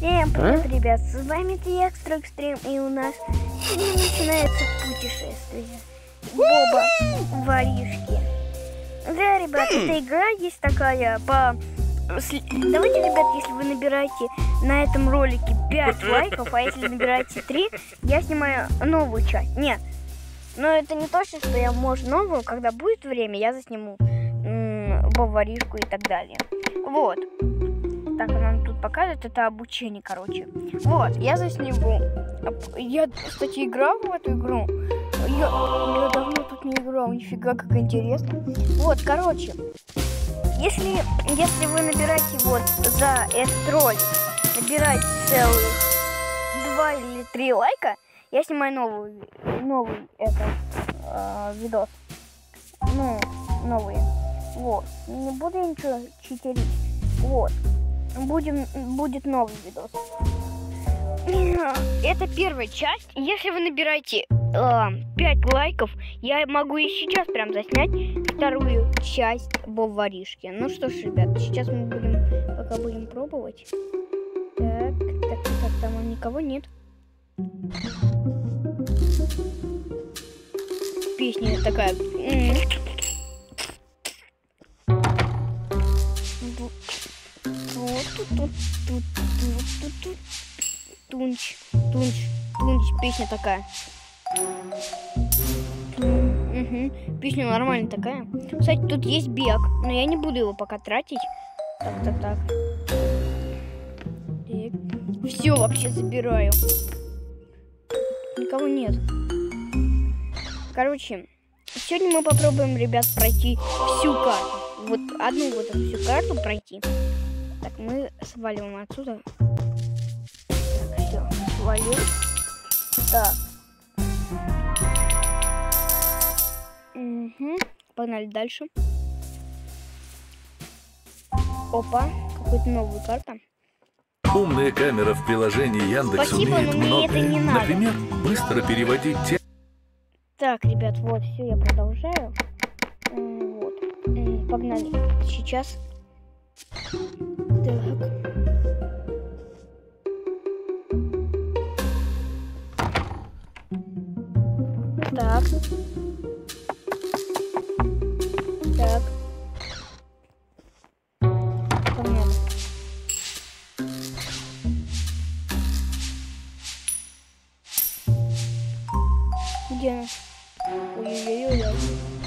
Всем привет, ребят, с вами Экстра Экстрим, и у нас сегодня начинается путешествие Боба Воришки. Да, ребят, эта игра есть такая по... Давайте, ребят, если вы набираете на этом ролике 5 лайков, а если набираете 3, я снимаю новую часть. Нет, но это не точно, что я, может, новую, когда будет время, я засниму Боба Воришку и так далее. Вот. Так, нам тут показывает, это обучение, короче. Вот, я засниму. Я, кстати, играл в эту игру. Я давно тут не играл, нифига, как интересно. Вот, короче, если вы набираете вот за этот ролик, набираете целых 2 или 3 лайка, я снимаю новый видос. Ну, новые. Вот. Не буду я ничего читерить. Вот. Будет новый видос. Это первая часть. Если вы набираете 5 лайков, я могу и сейчас прям заснять вторую часть Боба Воришки. Ну что ж, ребят, сейчас мы пока будем пробовать. Так, там никого нет. Песня такая. Тунч, песня такая. Песня нормальная такая. Кстати, тут есть бег, но я не буду его пока тратить. Так. Все вообще забираю. Никого нет. Короче, сегодня мы попробуем, ребят, пройти всю карту. Вот одну вот эту всю карту пройти. Так, мы сваливаем отсюда. Так, все, свалил. Так. Погнали дальше. Опа, какая-то новая карта. Умная камера в приложении Яндекс умеет многое. Например, быстро переводить текст. Так, ребят, вот, все, я продолжаю. Вот. Погнали. Сейчас. Так. Погнали. Где она? Ой-ой-ой-ой.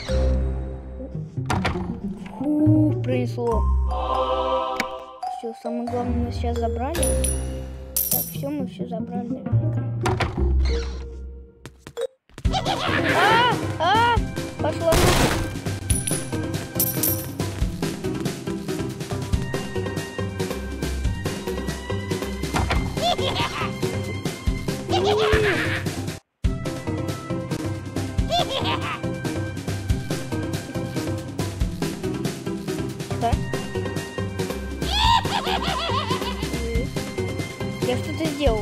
Пронесло. Все, самое главное, мы сейчас забрали. Так, все, мы все забрали наверняка. Пошла. Да? Я что-то сделал.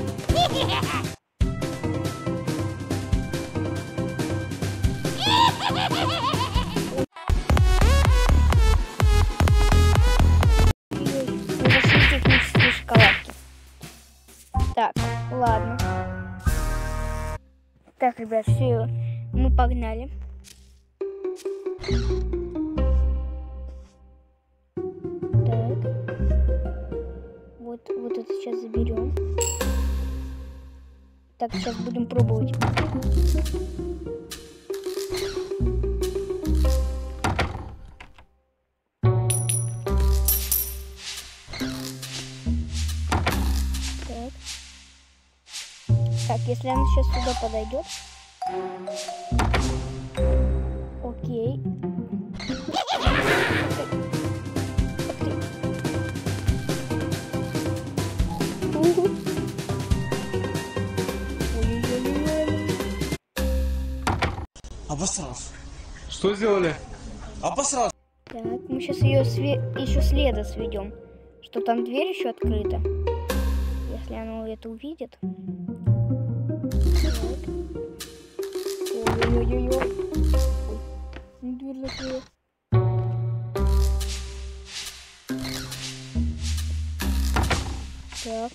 Технические шоколадки. Так, ладно. Так, ребят, все, мы погнали. Так. Вот это сейчас заберем. Так, сейчас будем пробовать. Так, если она сейчас сюда подойдет. Окей. Обосрался. Что сделали? Обосрался. Так, мы сейчас ее еще следа сведем, что там дверь еще открыта. Если она это увидит. Ой-ой-ой-ой. Дверь закрыла. Так.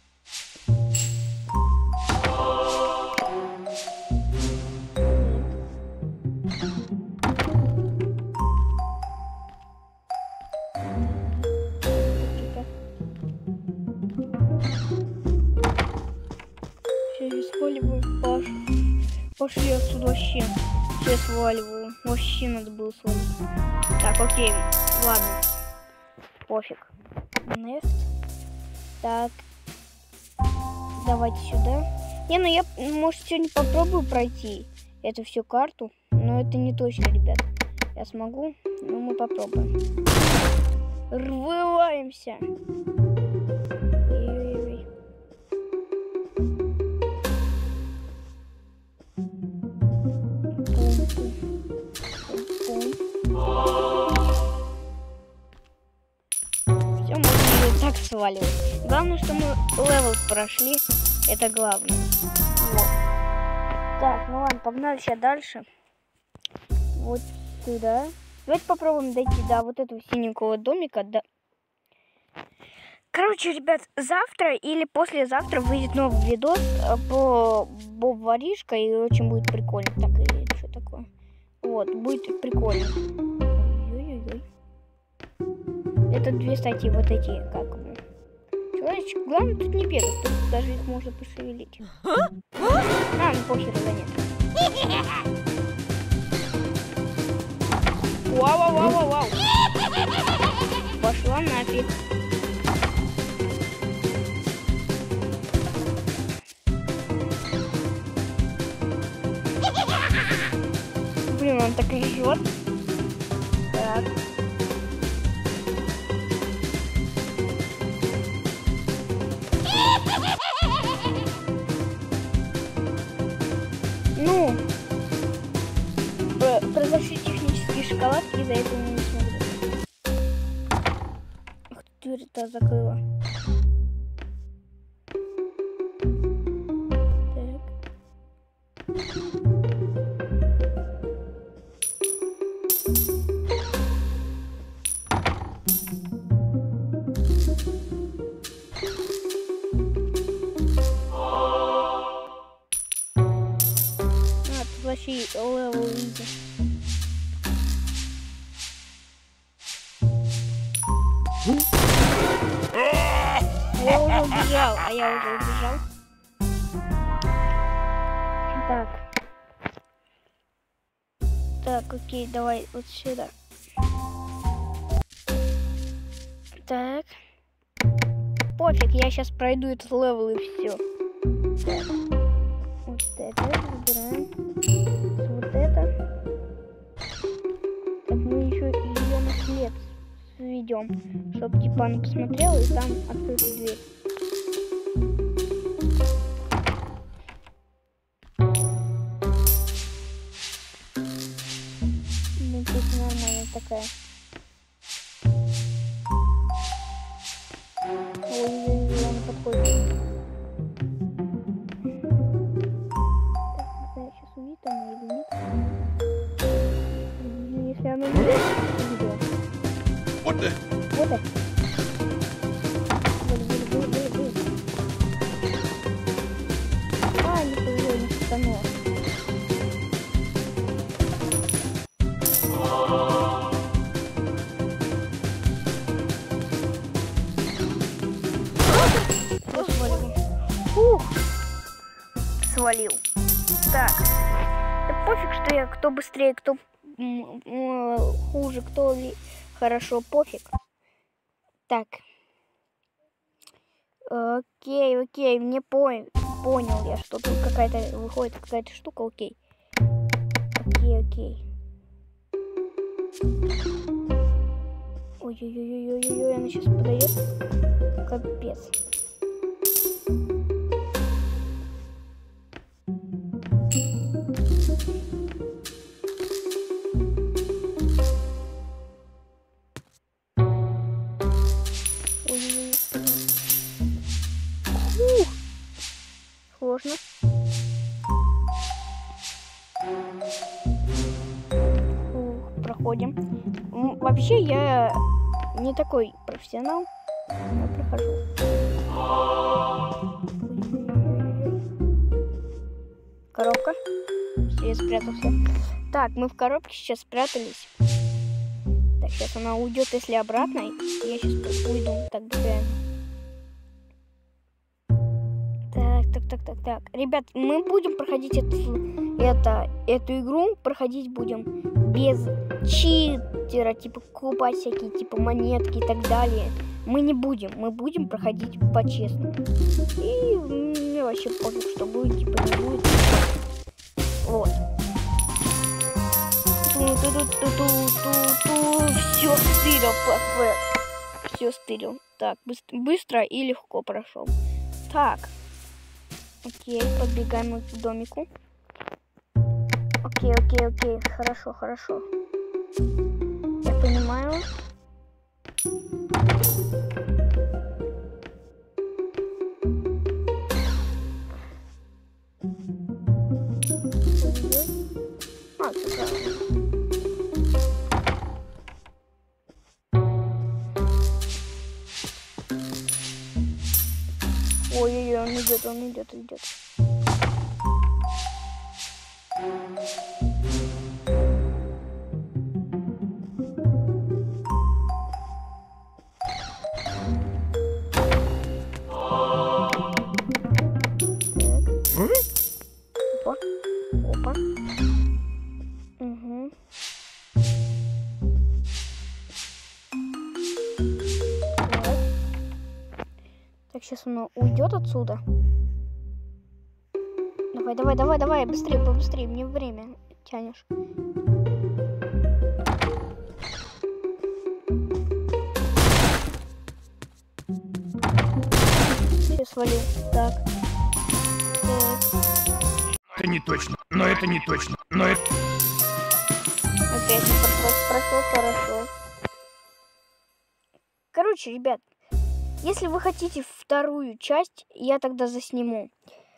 Сейчас сваливаю, пошли отсюда вообще. Сейчас сваливаю. Вообще надо было свалить. Так, окей, ладно. Пофиг. Next. Так. Давайте сюда. Не, ну я, может, сегодня попробую пройти эту всю карту. Но это не точно, ребят. Я смогу, но мы попробуем. Рвываемся. Ой-ой-ой. Все, можно ее так сваливать. Главное, что мы левел прошли. Это главное. Вот. Так, ну ладно, погнали сейчас дальше. Вот сюда. Давайте попробуем дойти до вот этого синенького домика. Короче, ребят, завтра или послезавтра выйдет новый видос по Боб Воришка, и очень будет прикольно. Так, и что такое? Вот, будет прикольно. Ой-ой-ой. Это две статьи, вот эти, как бы. Человечек, главное тут не бегать, тут даже их можно пошевелить. Ну похер, да нет. Вау-вау-вау-вау-вау. Пошла нафиг. Блин, он так и жжет. Так. Ну, произошли технические шоколадки, из-за этого мы не смогли. Ах, дверь-то закрыла. Вообще левел изи. Я уже убежал, Так, окей, давай вот сюда. Так. Пофиг, я сейчас пройду этот левел и все. Так. Вот это выбираем. Вот это. Так, мы еще ее на след сведем, чтобы типа она посмотрела и там открыта дверь. Ну, тут нормальная такая. Ой-ой-ой, она подходит. Увидит она или нет? Если она не увидела. Вот ты! Вот так. А, не повезло, не стану. Свалил. Так. Да пофиг, что я кто быстрее, кто хуже, кто ли хорошо, пофиг. Так. Окей, мне понял я, что тут какая-то выходит какая-то штука, окей. Окей. Ой-ой-ой-ой-ой-ой, она сейчас подойдет. Капец. Сложно. Проходим. Вообще я не такой профессионал, но прохожу. спрятался. Так, мы в коробке сейчас спрятались. Так, сейчас она уйдет, если обратно. Я сейчас уйду. Так, быстрее. Так. Ребят, мы будем проходить эту игру. Проходить будем без читера, типа покупать всякие типа монетки и так далее. Мы не будем. Мы будем проходить по-честному. И мне вообще пофиг, что будет, типа не будет. Вот. Все стырил, perfect. Все стырил. Так, быстро и легко прошел. Так. Окей, подбегаем к домику. Окей. Хорошо. Я понимаю. Все правильно. Ой-ой-ой, он идет. Опа. Угу. Так, сейчас он уйдет отсюда. Давай, быстрее, мне время тянешь. Сейчас свалю. Так. Это не точно, но это не точно, но это... Опять прошло хорошо. Короче, ребят, если вы хотите вторую часть, я тогда засниму.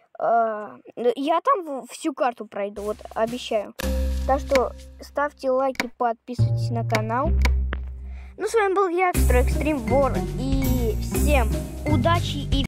Я там всю карту пройду, вот обещаю. Так что ставьте лайки, подписывайтесь на канал. Ну, с вами был я, Extra Extreme War. И всем удачи и